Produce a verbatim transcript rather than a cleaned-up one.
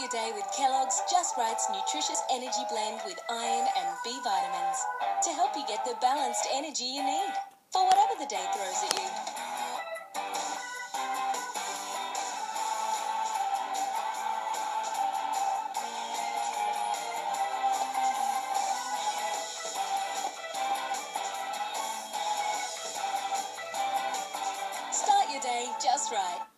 your day with Kellogg's Just Right's nutritious energy blend with iron and B vitamins to help you get the balanced energy you need for whatever the day throws at you. Start your day just right.